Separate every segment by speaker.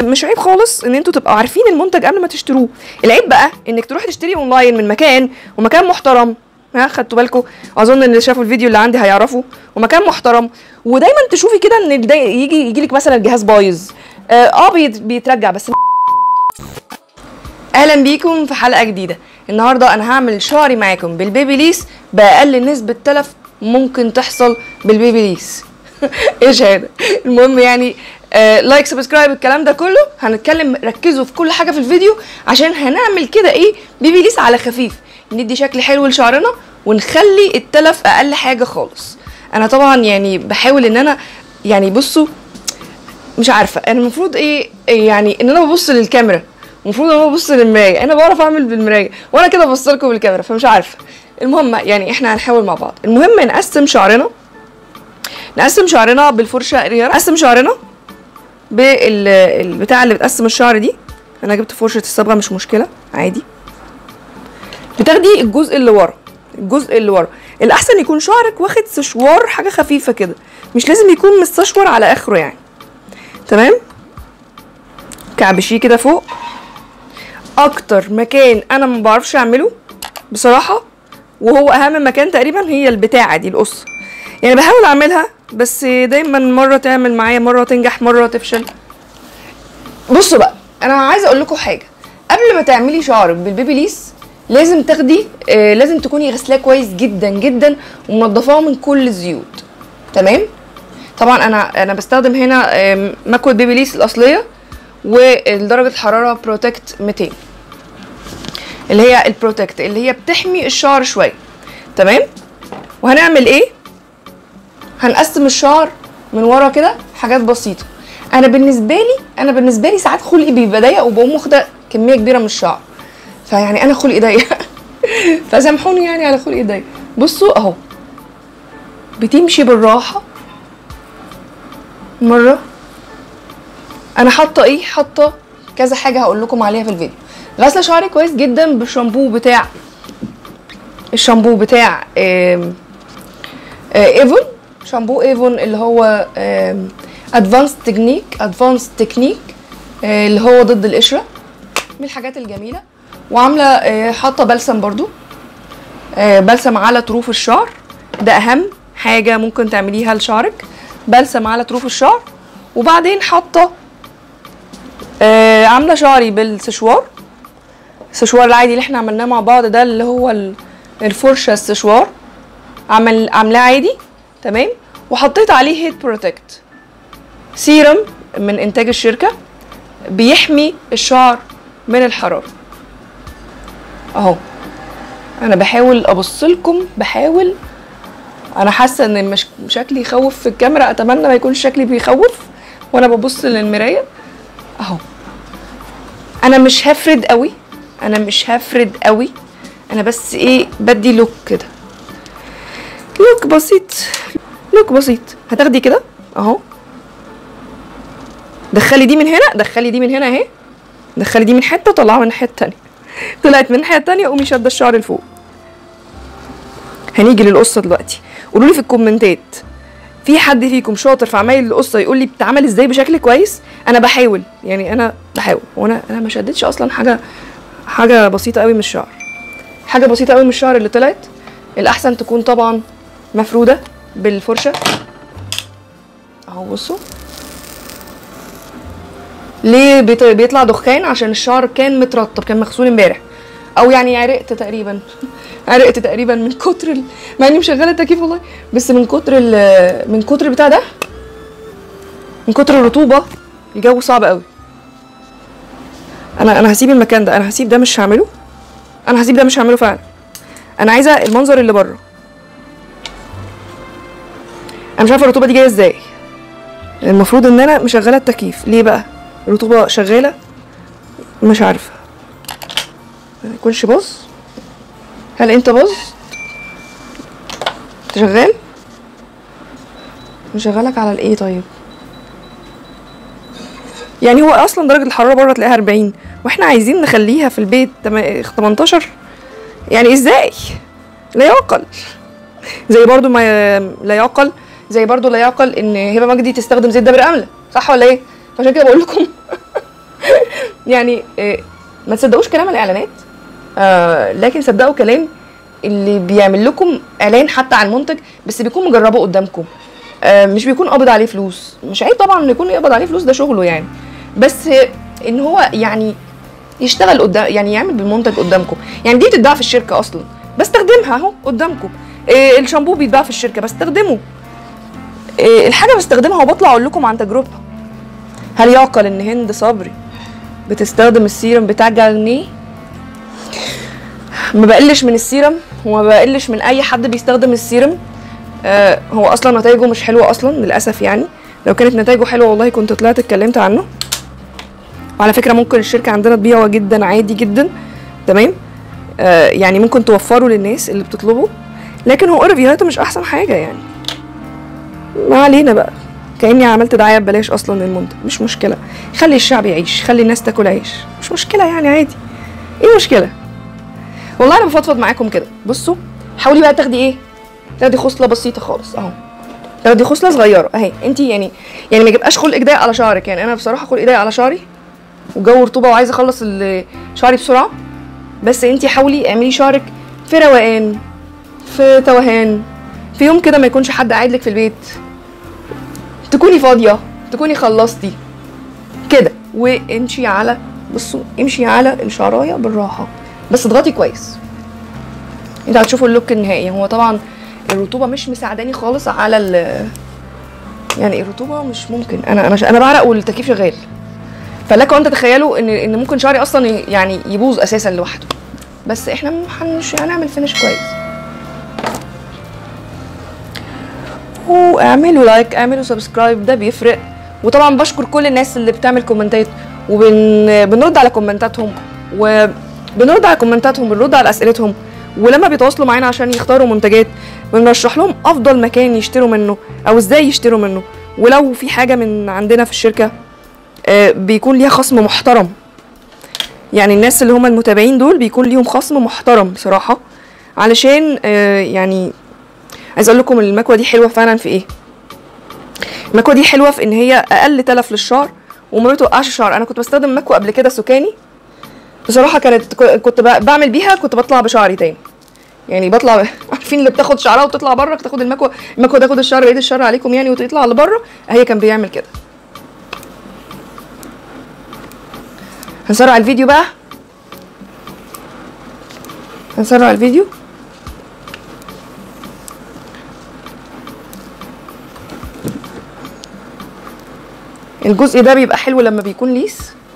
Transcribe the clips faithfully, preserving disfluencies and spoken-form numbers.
Speaker 1: مش عيب خالص ان انتوا تبقوا عارفين المنتج قبل ما تشتروه. العيب بقى انك تروح تشتري اونلاين من مكان ومكان محترم، ها خدتوا بالكم؟ اظن ان اللي شافوا الفيديو اللي عندي هيعرفوا، ومكان محترم، ودايما تشوفي كده ان يجي يجي لك مثلا الجهاز بايظ، اه, آه بيترجع بس. اهلا بيكم في حلقه جديده. النهارده انا هعمل شعري معاكم بالبيبيليس باقل نسبه تلف ممكن تحصل بالبيبيليس. ايش هذا؟ المهم يعني آه لايك سبسكرايب الكلام ده كله. هنتكلم، ركزوا في كل حاجه في الفيديو عشان هنعمل كده ايه بيبيليس على خفيف، ندي شكل حلو لشعرنا ونخلي التلف اقل حاجه خالص. انا طبعا يعني بحاول ان انا يعني بصوا مش عارفه انا المفروض ايه يعني ان انا ببص للكاميرا، المفروض انا ببص للمرايه، انا بعرف اعمل بالمرايه وانا كده ببص لكم بالكاميرا فمش عارفه. المهم يعني احنا هنحاول مع بعض. المهم نقسم شعرنا نقسم شعرنا بالفرشه الريار، نقسم شعرنا بالبتاع اللي بتقسم الشعر دي. انا جبت فرشه الصبغه مش مشكله عادي. بتاخدي الجزء اللي ورا، الجزء اللي ورا الاحسن يكون شعرك واخد سشوار حاجه خفيفه كده، مش لازم يكون مستشور على اخره يعني. تمام، كعبشيه كده فوق. اكتر مكان انا ما بعرفش اعمله بصراحه وهو اهم مكان تقريبا هي البتاعه دي، القصه. يعني بحاول اعملها بس دايما مره تعمل معايا، مره تنجح، مره تفشل. بصوا بقى، انا عايزه اقول لكم حاجه. قبل ما تعملي شعرك بالبيبيليس لازم تاخدي آه لازم تكوني غسلاه كويس جدا جدا ومنضفاه من كل الزيوت. تمام. طبعا انا انا بستخدم هنا آه مكوه بيبيليس الاصليه ودرجه الحراره بروتكت مئتين، اللي هي البروتكت اللي هي بتحمي الشعر شويه. تمام. وهنعمل ايه؟ هنقسم الشعر من ورا كده حاجات بسيطه. انا بالنسبه لي انا بالنسبه لي ساعات خلقي بيبقى ضيق وبقوم واخده كميه كبيره من الشعر، فيعني انا خلقي ضيق فسامحوني يعني على خلقي ضيق. بصوا اهو بتمشي بالراحه. مره انا حاطه ايه حاطه كذا حاجه هقول لكم عليها في الفيديو. غسله شعري كويس جدا بالشامبو بتاع الشامبو بتاع آم آم ايفون، شامبو ايفون اللي هو ادفانس تكنيك ادفانس تكنيك اللي هو ضد القشره، من الحاجات الجميله. وعامله حاطه بلسم برضو، بلسم على طروف الشعر، ده اهم حاجه ممكن تعمليها لشعرك، بلسم على طروف الشعر. وبعدين حاطه عامله شعري بالسشوار، السشوار العادي اللي احنا عملناه مع بعض ده، اللي هو الفرشه السشوار، عمل عاملاه عادي. تمام. وحطيت عليه هيت بروتكت سيرم من انتاج الشركه، بيحمي الشعر من الحراره. اهو انا بحاول ابص لكم، بحاول انا حاسه ان مش شكلي يخوف في الكاميرا، اتمنى ما يكونش شكلي بيخوف وانا ببص للمرايه. اهو انا مش هفرد قوي، انا مش هفرد قوي، انا بس ايه بدي لوك كده، لوك بسيط، لوك بسيط. هتاخدي كده اهو، دخلي دي من هنا، دخلي دي من هنا اهي، دخلي دي من حته طلعها من حته تانيه، طلعت من حته تانيه، قومي شاده الشعر لفوق. هنيجي للقصه دلوقتي. قولوا لي في الكومنتات، في حد فيكم شاطر في عمايل القصه يقول لي بتتعمل ازاي بشكل كويس؟ انا بحاول يعني انا بحاول، وانا انا ما شدتش اصلا حاجه حاجه بسيطه قوي من الشعر، حاجه بسيطه قوي من الشعر اللي طلعت. الاحسن تكون طبعا مفروده بالفرشه اهو. بصوا ليه بيطلع دخان؟ عشان الشعر كان مترطب، كان مغسول امبارح، او يعني عرقت تقريبا عرقت تقريبا من كتر ال... مع اني مشغله التكييف والله، بس من كتر ال... من كتر البتاع ده، من كتر الرطوبه. الجو صعب قوي. انا انا هسيب المكان ده، انا هسيب ده مش هعمله، انا هسيب ده مش هعمله فعلا. انا عايزه المنظر اللي بره. انا مش عارفه الرطوبه دي جايه ازاي. المفروض ان انا مشغله التكييف، ليه بقى الرطوبه شغاله؟ مش عارفه. ما يكونش باظ؟ هل انت باظ؟ انت شغال؟ مشغلك على الايه طيب؟ يعني هو اصلا درجه الحراره بره تلاقيها أربعين واحنا عايزين نخليها في البيت تمنتاشر، يعني ازاي؟ لا يعقل. زي برضو ما لا يعقل زي برضو لا يعقل ان هبه مجدي تستخدم زيت دابر امله، صح ولا ايه؟ فعشان كده بقول لكم يعني آه ما تصدقوش كلام الاعلانات، آه لكن صدقوا كلام اللي بيعمل لكم اعلان حتى على المنتج بس بيكون مجربه قدامكم، آه مش بيكون قابض عليه فلوس. مش عيب طبعا ان يكون يقبض عليه فلوس، ده شغله يعني، بس ان هو يعني يشتغل قدام، يعني يعمل بالمنتج قدامكم. يعني دي بتتباع في الشركه اصلا، بستخدمها اهو قدامكم. إيه الشامبو بيتباع في الشركه، بستخدمه. إيه الحاجه بستخدمها وبطلع اقول لكم عن تجربتها. هل يعقل ان هند صبري بتستخدم السيرم بتاع جارنيه؟ ما بقلش من السيرم وما بقلش من اي حد بيستخدم السيرم. آه هو اصلا نتائجه مش حلوه اصلا للاسف، يعني لو كانت نتائجه حلوه والله كنت طلعت اتكلمت عنه. وعلى فكره ممكن الشركه عندنا تبيعه جدا عادي جدا، تمام؟ آه يعني ممكن توفره للناس اللي بتطلبه، لكن هو ريفيوهاته مش احسن حاجه يعني. ما علينا بقى، كاني عملت دعايه ببلاش اصلا للمنتج، مش مشكله. خلي الشعب يعيش، خلي الناس تاكل عيش، مش مشكله يعني، عادي. ايه مشكله؟ والله انا بفضفض معاكم كده. بصوا حاولي بقى تاخدي ايه، تاخدي خصله بسيطه خالص اهو، تاخدي خصله صغيره اهي. انت يعني يعني ما يبقاش خلقك ضيق على شعرك، يعني انا بصراحه خلقي ضيق على شعري وجو رطوبه وعايزه اخلص شعري بسرعه، بس انت حاولي اعملي شعرك في روقان، في توهان، في يوم كده ما يكونش حد قاعد لك في البيت، تكوني فاضيه، تكوني خلصتي كده، وامشي على، بصوا امشي على الشعرايه بالراحه، بس اضغطي كويس. انت هتشوفوا اللوك النهائي. هو طبعا الرطوبه مش مساعداني خالص على ال يعني الرطوبه مش ممكن، انا انا انا بعرق والتكييف شغال، فلكم ان تتخيلوا ان ان ممكن شعري اصلا يعني يبوظ اساسا لوحده، بس احنا مش هنعمل فينش كويس. واعملوا لايك، اعملوا سبسكرايب، ده بيفرق. وطبعا بشكر كل الناس اللي بتعمل كومنتات، وبنرد على كومنتاتهم، وبنرد على كومنتاتهم بنرد على اسئلتهم، ولما بيتواصلوا معانا عشان يختاروا منتجات بنرشح لهم افضل مكان يشتروا منه او ازاي يشتروا منه. ولو في حاجه من عندنا في الشركه آه بيكون ليها خصم محترم، يعني الناس اللي هم المتابعين دول بيكون ليهم خصم محترم بصراحه، علشان آه يعني عايز اقول لكم المكوه دي حلوه فعلا في ايه. المكوه دي حلوه في ان هي اقل تلف للشعر وما بتوقعش الشعر. انا كنت بستخدم مكوه قبل كده سوكاني بصراحه، كانت كنت بعمل بيها كنت بطلع بشعري تاني، يعني بطلع عارفين اللي بتاخد شعرها وتطلع بره، تاخد المكوه المكوه تاخد الشعر بعيد الشر عليكم يعني وتطلع لبره، هي كان بيعمل كده. هنسرع الفيديو بقى، هنسرع الفيديو. الجزء ده بيبقى حلو لما بيكون ليس.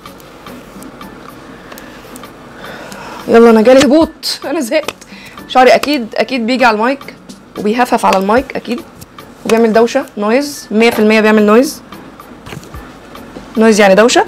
Speaker 1: يلا انا جالي هبوط، انا زهقت. شعري اكيد اكيد بيجي على المايك وبيهفف على المايك اكيد، وبيعمل دوشه نويز، مية في المية بيعمل نويز. نويز يعني دوشه.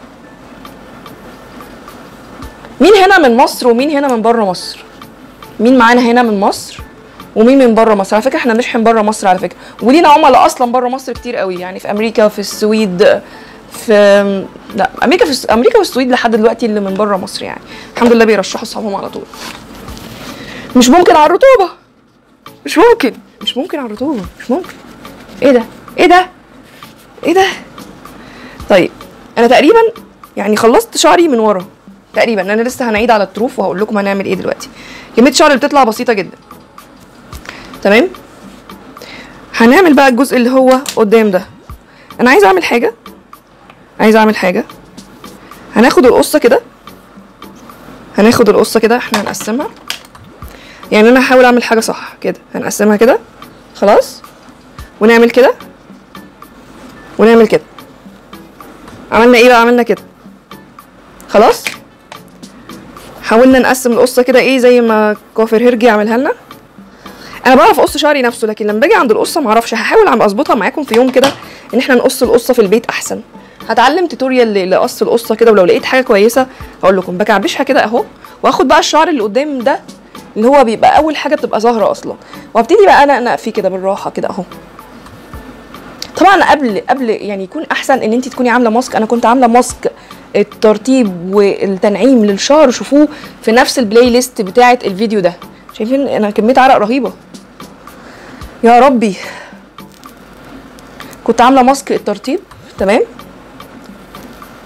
Speaker 1: مين هنا من مصر ومين هنا من بره مصر؟ مين معانا هنا من مصر ومين من بره مصر؟ على فكره احنا بنشحن بره مصر على فكره، ولينا عملاء اصلا بره مصر كتير قوي، يعني في امريكا، في السويد، في لا امريكا في امريكا والسويد لحد دلوقتي اللي من بره مصر، يعني الحمد لله بيرشحوا اصحابهم على طول. مش ممكن على الرطوبه، مش ممكن مش ممكن على الرطوبه، مش ممكن. ايه ده ايه ده ايه ده؟ طيب انا تقريبا يعني خلصت شعري من ورا تقريبا، انا لسه هنعيد على الطروف وهقول لكم هنعمل ايه دلوقتي. كميه الشعر اللي بتطلع بسيطه جدا، تمام؟ هنعمل بقى الجزء اللي هو قدام ده. انا عايزه اعمل حاجه عايزه اعمل حاجه هناخد القصه كده، هناخد القصه كده، احنا هنقسمها، يعني انا هحاول اعمل حاجه صح كده. هنقسمها كده خلاص، ونعمل كده ونعمل كده. عملنا ايه بقى؟ عملنا كده خلاص. حاولنا نقسم القصه كده ايه زي ما كوافير هرجي عملها لنا. انا بعرف اقص شعري نفسه، لكن لما باجي عند القصه ما اعرفش. هحاول عم اظبطها معاكم في يوم كده ان احنا نقص القصه في البيت احسن. هتعلم توتوريال لقص القصه كده، ولو لقيت حاجه كويسه هقول لكم. بكعبشها كده اهو، واخد بقى الشعر اللي قدام ده اللي هو بيبقى اول حاجه بتبقى ظاهره اصلا، وابتدي بقى انا انق فيه كده بالراحه كده اهو. طبعا قبل قبل يعني يكون احسن ان انت تكوني عامله ماسك. انا كنت عامله ماسك الترطيب والتنعيم للشعر، شوفوه في نفس البلاي ليست بتاعه الفيديو ده. شايفين انا كميه عرق رهيبه يا ربي. كنت عامله ماسك الترطيب، تمام؟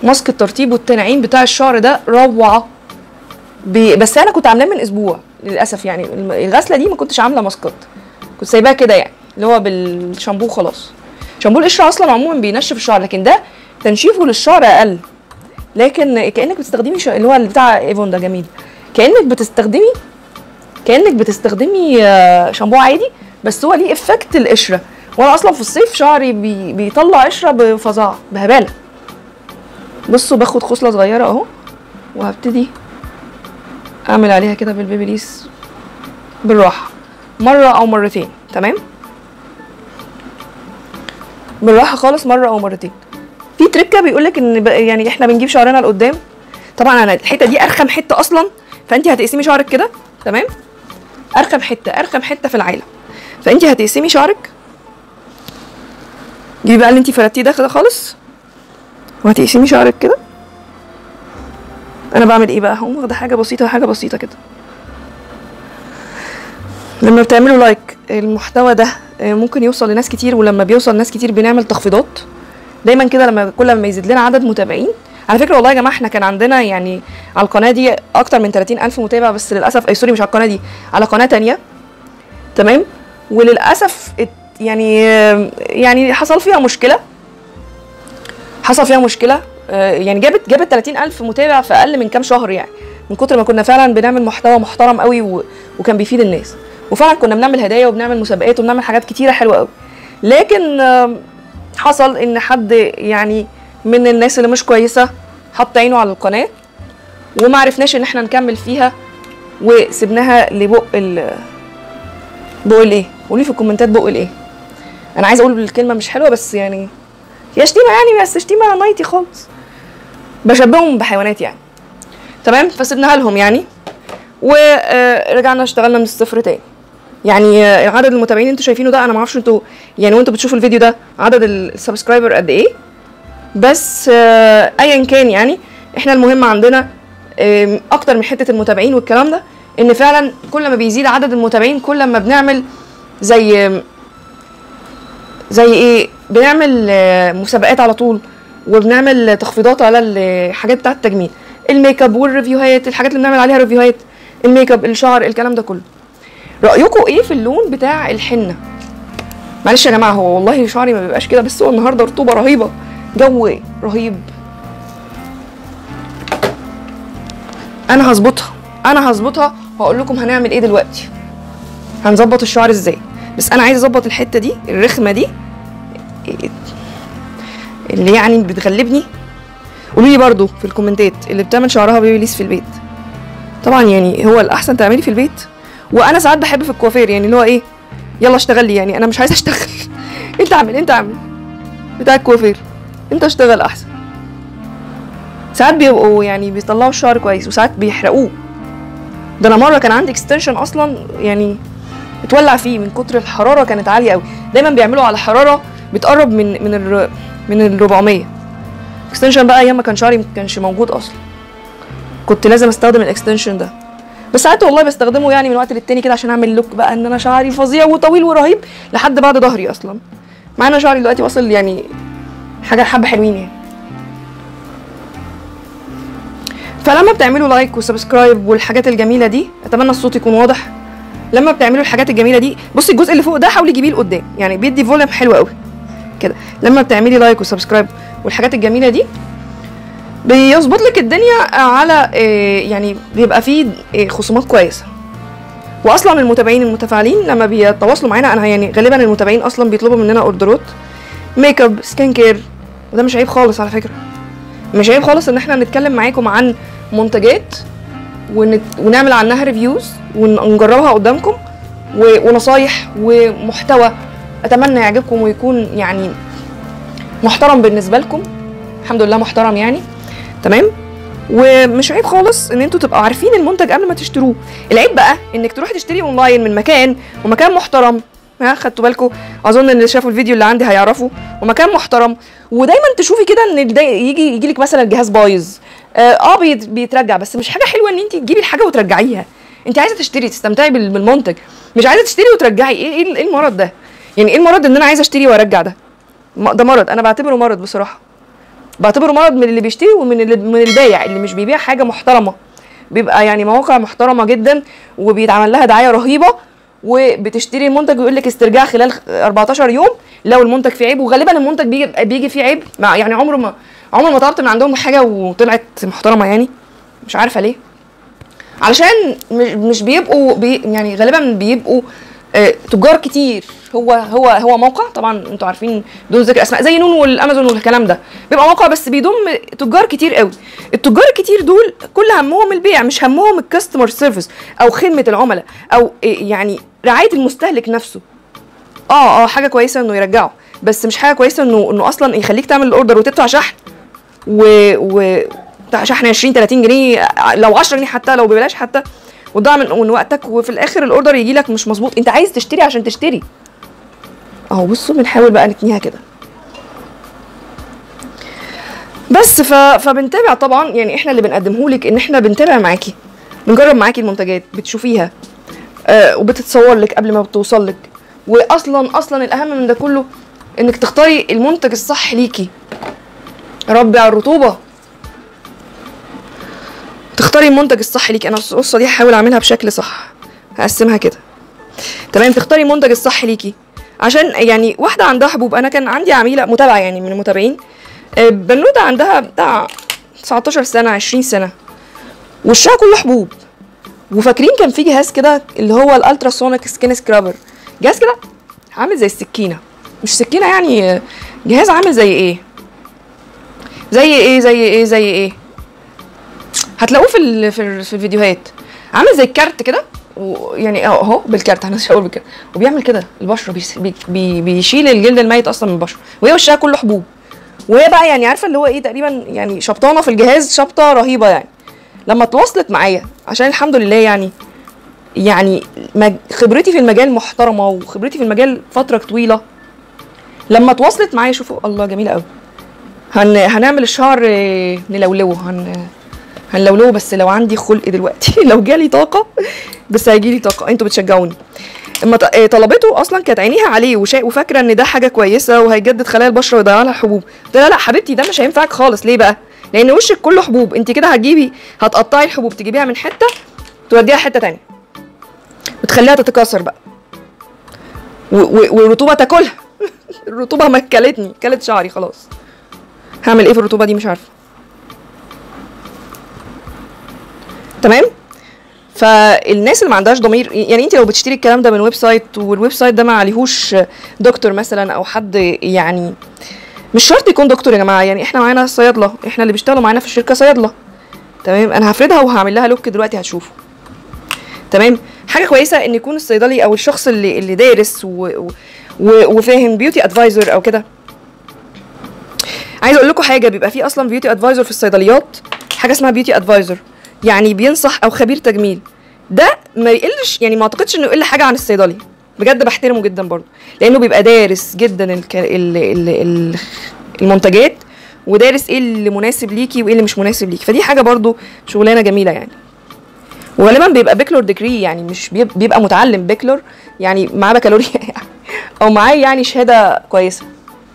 Speaker 1: ماسك الترطيب والتنعيم بتاع الشعر ده روعه. بس انا كنت عاملاه من اسبوع للاسف، يعني الغسله دي ما كنتش عامله ماسكات، كنت سايباها كده يعني اللي هو بالشامبو خلاص. شامبو القشره اصلا عموما بينشف الشعر، لكن ده تنشيفه للشعر اقل. لكن كانك بتستخدمي ش... اللي هو بتاع ايفون ده جميل، كانك بتستخدمي كانك بتستخدمي شامبو عادي، بس هو ليه افكت القشره. وانا اصلا في الصيف شعري بي... بيطلع قشره بفظاعه بهباله. بصوا باخد خصله صغيره اهو، وهبتدي اعمل عليها كده بالبيبيليس بالراحه مره او مرتين. تمام، بالراحه خالص مره او مرتين. في تريكه بيقولك ان يعني احنا بنجيب شعرنا لقدام. طبعا انا الحته دي ارخم حته اصلا، فانت هتقسمي شعرك كده. تمام، ارخم حته ارخم حته في العالم، فانت هتقسمي شعرك. جيبي بقى اللي انت فردتيه ده كده خالص، وهتقسمي شعرك كده. انا بعمل ايه بقى؟ هقوم واخده حاجه بسيطه حاجه بسيطه كده. لما بتعملوا لايك المحتوى ده ممكن يوصل لناس كتير، ولما بيوصل لناس كتير بنعمل تخفيضات دايما كده لما كل ما يزيد لنا عدد متابعين. على فكره والله يا جماعه احنا كان عندنا يعني على القناه دي اكتر من ثلاثين ألف متابع، بس للاسف اي سوري مش على القناه دي، على قناه تانية. تمام، وللاسف يعني يعني حصل فيها مشكله حصل فيها مشكله يعني جابت جابت ثلاثين ألف متابع في اقل من كام شهر، يعني من كتر ما كنا فعلا بنعمل محتوى محترم قوي وكان بيفيد الناس، وفعلا كنا بنعمل هدايا وبنعمل مسابقات وبنعمل حاجات كتيره حلوه قوي. لكن حصل ان حد يعني من الناس اللي مش كويسه حط عينه على القناه، وما عرفناش ان احنا نكمل فيها، وسبناها لبق ال بق الايه؟ قولي في الكومنتات بق الايه. انا عايزه اقول الكلمه مش حلوه، بس يعني هي شتيمه يعني، بس شتيمه نايتي خالص، بشبههم بحيوانات يعني. تمام، فسيبناها لهم يعني، ورجعنا اشتغلنا من الصفر تاني. يعني عدد المتابعين انتوا شايفينه ده، انا ما اعرفش انتوا يعني وانتوا بتشوفوا الفيديو ده عدد السبسكرايبر قد ايه، بس ايا كان يعني احنا المهم عندنا اكتر من حته المتابعين والكلام ده، ان فعلا كل ما بيزيد عدد المتابعين كل ما بنعمل زي زي ايه بنعمل مسابقات على طول، وبنعمل تخفيضات على الحاجات بتاعه التجميل، الميك اب والريفيوهات، الحاجات اللي بنعمل عليها ريفيوهات، الميك اب، الشعر، الكلام ده كله. رايكم ايه في اللون بتاع الحنه؟ معلش يا جماعه هو والله شعري ما بيبقاش كده، بس هو النهارده رطوبه رهيبه، جو رهيب. انا هظبطها انا هظبطها وهقول لكم هنعمل ايه دلوقتي، هنظبط الشعر ازاي. بس انا عايزه اظبط الحته دي الرخمه دي اللي يعني بتغلبني. قولوا لي برده في الكومنتات اللي بتعمل شعرها بيبيليس في البيت. طبعا يعني هو الاحسن تعملي في البيت، وانا ساعات بحب في الكوافير يعني اللي هو ايه، يلا اشتغل لي يعني، انا مش عايزه اشتغل انت اعمل انت اعمل بتاع الكوافير، انت اشتغل احسن. ساعات بيبقوا يعني بيطلعوا الشعر كويس، وساعات بيحرقوه. ده انا مره كان عندي اكستنشن اصلا يعني اتولع فيه من كتر الحراره، كانت عاليه قوي. دايما بيعملوا على حراره بتقرب من من ال من ال أربعمية. اكستنشن بقى ايام ما كان شعري ما كانش موجود اصلا، كنت لازم استخدم الاكستنشن ده. بس ساعات والله بستخدمه يعني من وقت للتاني كده عشان اعمل لوك بقى ان انا شعري فظيع وطويل ورهيب لحد بعد ظهري اصلا، مع ان شعري دلوقتي وصل يعني حاجه حبه حلوين يعني. فلما بتعملوا لايك وسبسكرايب والحاجات الجميله دي، اتمنى الصوت يكون واضح. لما بتعملوا الحاجات الجميله دي، بصي الجزء اللي فوق ده حاولي تجيبيه لقدام، يعني بيدي فوليوم حلو قوي كده. لما بتعملي لايك وسبسكرايب والحاجات الجميله دي بيظبط لك الدنيا على إيه يعني، بيبقى فيه إيه خصومات كويسه. واصلا المتابعين المتفاعلين لما بيتواصلوا معانا، انا يعني غالبا المتابعين اصلا بيطلبوا مننا اوردرات ميك اب، سكين كير، وده مش عيب خالص على فكره، مش عيب خالص ان احنا نتكلم معاكم عن منتجات ونت... ونعمل عنها ريفيوز ونجربها قدامكم، و... ونصايح ومحتوى اتمنى يعجبكم ويكون يعني محترم بالنسبه لكم. الحمد لله محترم يعني. تمام، ومش عيب خالص ان انتوا تبقوا عارفين المنتج قبل ما تشتروه. العيب بقى انك تروح تشتري اونلاين من مكان ومكان محترم، ها خدتوا بالكم؟ اظن اللي شافوا الفيديو اللي عندي هيعرفوا، ومكان محترم، ودايما تشوفي كده ان يجي يجي لك مثلا الجهاز بايظ، اه بيترجع، بس مش حاجه حلوه ان انت تجيبي الحاجه وترجعيها. انت عايزه تشتري تستمتعي بالمنتج، مش عايزه تشتري وترجعي. ايه ايه المرض ده؟ يعني ايه المرض ان انا عايزه اشتري وارجع؟ ده ده مرض، انا بعتبره مرض بصراحه. بعتبره مرض من اللي بيشتري ومن اللي من البايع اللي مش بيبيع حاجه محترمه. بيبقى يعني مواقع محترمه جدا وبيتعمل لها دعايه رهيبه، وبتشتري المنتج ويقول لك استرجاع خلال أربعتاشر يوم لو المنتج فيه عيب، وغالبا المنتج بيجي بيجي فيه عيب. مع يعني عمره ما عمر ما طلبت من عندهم حاجه وطلعت محترمه يعني، مش عارفه ليه. علشان مش مش بيبقوا بي يعني غالبا بيبقوا آه تجار كتير. هو هو هو موقع طبعا انتوا عارفين بدون ذكر اسماء زي نون والامازون والكلام ده، بيبقى موقع بس بيضم تجار كتير قوي. التجار الكتير دول كل همهم البيع، مش همهم الكاستمر سيرفيس او خدمه العملاء او يعني رعايه المستهلك نفسه. اه اه حاجه كويسه انه يرجعه، بس مش حاجه كويسه انه انه اصلا يخليك تعمل الاوردر وتدفع شحن و و شحن عشرين تلاتين جنيه، لو عشرة جنيه حتى، لو ببلاش حتى، وتضيع من من وقتك، وفي الاخر الاوردر يجي لك مش مظبوط. انت عايز تشتري عشان تشتري. اهو بصوا بنحاول بقى نتنيها كده بس. ف... فبنتابع طبعا، يعني احنا اللي بنقدمه لك ان احنا بنتابع معاكي، بنجرب معاكي المنتجات، بتشوفيها آه وبتتصور لك قبل ما بتوصل لك. واصلا اصلا الاهم من ده كله انك تختاري المنتج الصح ليكي. ربي على الرطوبه. تختاري المنتج الصح ليكي. انا القصه دي هحاول اعملها بشكل صح، هقسمها كده تمام. تختاري المنتج الصح ليكي عشان يعني واحده عندها حبوب. انا كان عندي عميله متابعه يعني من المتابعين، بنوته عندها بتاع تسعتاشر سنه عشرين سنه، وشها كله حبوب. وفاكرين كان في جهاز كده اللي هو الالتراسونيك سكين سكرابر، جهاز كده عامل زي السكينه، مش سكينه يعني، جهاز عامل زي ايه زي ايه زي ايه زي ايه هتلاقوه في ال في, ال في الفيديوهات. عامل زي الكارت كده، ويعني اهو بالكارت، انا مش هقول بالكارت، وبيعمل كده البشره، بي بي بيشيل الجلد الميت اصلا من البشره، وهي وشها كله حبوب. وهي بقى يعني عارفه اللي هو ايه، تقريبا يعني شبطانه في الجهاز شبطه رهيبه يعني. لما تواصلت معايا عشان الحمد لله يعني يعني خبرتي في المجال محترمه، وخبرتي في المجال فتره طويله. لما تواصلت معايا شوفوا الله جميله قوي. هن هنعمل الشعر نلولوه، هن هنلولوه بس لو عندي خلق دلوقتي لو جالي طاقه، بس هيجيلي طاقه، انتوا بتشجعوني. اما طلبته اصلا كانت عينيها عليه وفاكره ان ده حاجه كويسه وهيجدد خلايا البشره ويضيع لها الحبوب. قلت لها لا حبيبتي ده مش هينفعك خالص. ليه بقى؟ لان وشك كله حبوب. انت كده هتجيبي هتقطعي الحبوب تجيبيها من حته توديها حته تانية وتخليها تتكاثر بقى، والرطوبه تاكلها. الرطوبه ما كلتني، كلت شعري خلاص. هعمل ايه في الرطوبه دي مش عارفه. تمام. فالناس اللي ما عندهاش ضمير، يعني انت لو بتشتري الكلام ده من ويب سايت والويب سايت ده ما عليهوش دكتور مثلا او حد، يعني مش شرط يكون دكتور يا جماعه، يعني احنا معانا صيادله، احنا اللي بيشتغلوا معانا في الشركه صيادله. تمام. انا هفردها وهعمل لها لوك دلوقتي هتشوفوا. تمام. حاجه كويسه ان يكون الصيدلي او الشخص اللي اللي دارس و... و... وفاهم بيوتي ادفايزر او كده. عايز اقول لكم حاجه، بيبقى في اصلا بيوتي ادفايزر في الصيدليات، حاجه اسمها بيوتي ادفايزر، يعني بينصح او خبير تجميل. ده ما يقلش، يعني ما اعتقدش انه يقل حاجه عن الصيدلي، بجد بحترمه جدا برضه، لانه بيبقى دارس جدا الك... ال... ال... ال... المنتجات، ودارس ايه اللي مناسب ليكي وايه اللي مش مناسب ليكي. فدي حاجه برضه شغلانه جميله يعني. وغالبا بيبقى بيكلور ديجري، يعني مش بيبقى متعلم بيكلور، يعني معاه بكالوريا يعني او معاه يعني شهاده كويسه.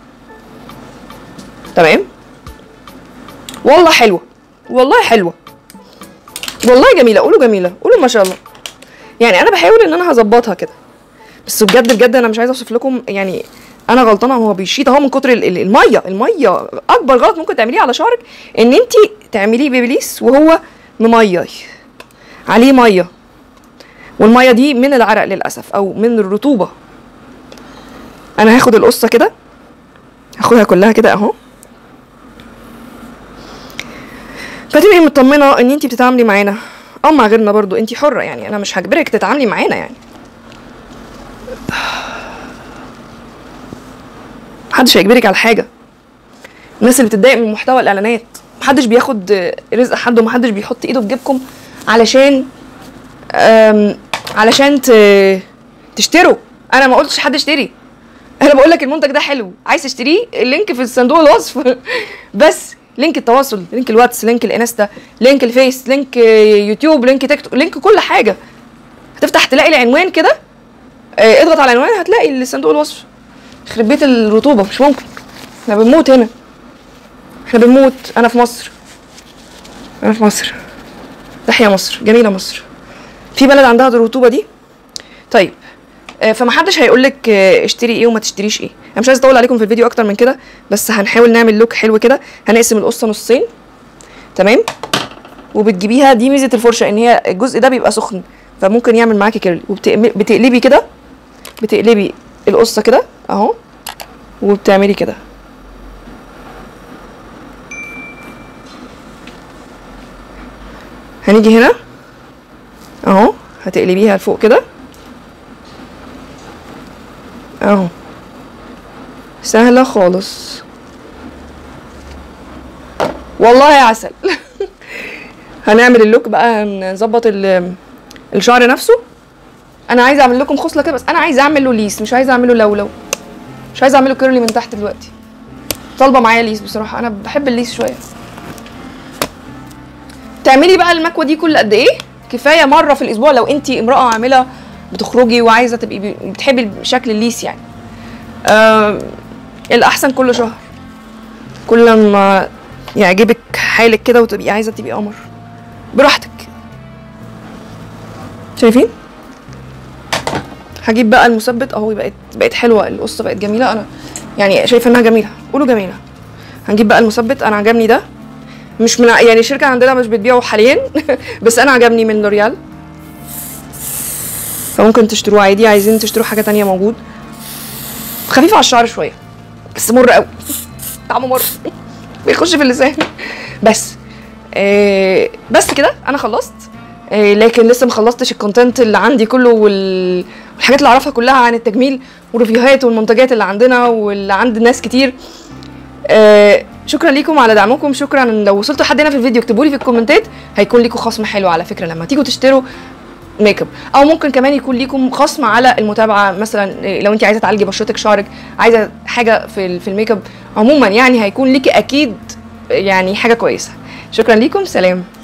Speaker 1: تمام. والله حلوه، والله حلوه، والله جميله. قولوا جميله، قولوا ما شاء الله. يعني انا بحاول ان انا هظبطها كده، بس بجد بجد انا مش عايزه اوصف لكم، يعني انا غلطانه. هو بيشيط اهو من كتر الميه. الميه اكبر غلط ممكن تعمليه على شعرك ان انت تعمليه بيبليس وهو مميه عليه ميه، والميه دي من العرق للاسف او من الرطوبه. انا هاخد القصه كده، هاخدها كلها كده اهو، فتبقي مطمنه ان انت بتتعاملي معانا او مع غيرنا برضو، انت حره يعني، انا مش هجبرك تتعاملي معانا يعني. محدش هيجبرك على حاجه. الناس اللي بتتضايق من محتوى الاعلانات، محدش بياخد رزق حد، ومحدش بيحط ايده في جيبكم علشان علشان تشتروا. انا ما قلتش حد اشتري، انا بقول لك المنتج ده حلو، عايز تشتريه اللينك في صندوق الوصف بس لينك التواصل، لينك الواتس، لينك الانستا، لينك الفيس، لينك يوتيوب، لينك تيك توك، لينك كل حاجه. هتفتح تلاقي العنوان كده، اضغط على العنوان هتلاقي صندوق الوصف. يخرب بيت الرطوبه، مش ممكن، احنا بنموت هنا. احنا بنموت. انا في مصر، انا في مصر. تحيا مصر، جميله مصر. في بلد عندها الرطوبه دي. طيب فمحدش هيقولك اشتري ايه وما تشتريش ايه. انا مش عايزه اطول عليكم في الفيديو اكتر من كده، بس هنحاول نعمل لوك حلو كده. هنقسم القصه نصين، تمام؟ وبتجيبيها، دي ميزه الفرشه ان هي الجزء ده بيبقى سخن فممكن يعمل معاكي كيرلي. وبتقلبي كده، بتقلبي القصه كده اهو، وبتعملي كده. هنيجي هنا اهو، هتقلبيها لفوق كده اهو، سهله خالص والله يا عسل. هنعمل اللوك بقى، نظبط الشعر نفسه. انا عايزه اعمل لكم خصله كده، بس انا عايزه اعمله ليس، مش عايزه اعمله لولو، مش عايزه اعمله كيرلي من تحت دلوقتي. طالبه معايا ليس بصراحه، انا بحب الليس شويه. تعملي بقى المكوه دي كل قد ايه؟ كفايه مره في الاسبوع لو انت امراه عامله بتخرجي وعايزه تبقي بتحبي شكل الليس يعني. آه الاحسن كل شهر، كل ما يعجبك حالك كده وتبقي عايزه تبقي قمر براحتك. شايفين؟ هجيب بقى المثبت اهو. بقت بقت حلوه القصه، بقت جميله. انا يعني شايفه انها جميله، قولوا جميله. هنجيب بقى المثبت. انا عجبني ده، مش من يعني الشركه عندنا مش بتبيعه حاليا بس انا عجبني من لوريال، فممكن تشتروه عادي. عايزين تشتروا حاجه تانية موجود. خفيف على الشعر شويه بس مر قوي، طعمه مر بيخش في اللسان. بس آه بس كده انا خلصت. آه لكن لسه مخلصتش الكونتنت اللي عندي كله وال... والحاجات اللي اعرفها كلها عن التجميل والريفيوهات والمنتجات اللي عندنا واللي عند ناس كتير. آه شكرا ليكم على دعمكم. شكرا. لو وصلتوا لحد هنا في الفيديو اكتبوا لي في الكومنتات، هيكون ليكم خصم حلو على فكره لما تيجوا تشتروا ميك اب. او ممكن كمان يكون ليكم خصم على المتابعه، مثلا لو انت عايزه تعالجي بشرتك، شعرك، عايزه حاجه في في الميك اب عموما، يعني هيكون ليكي اكيد يعني حاجه كويسه. شكرا ليكم، سلام.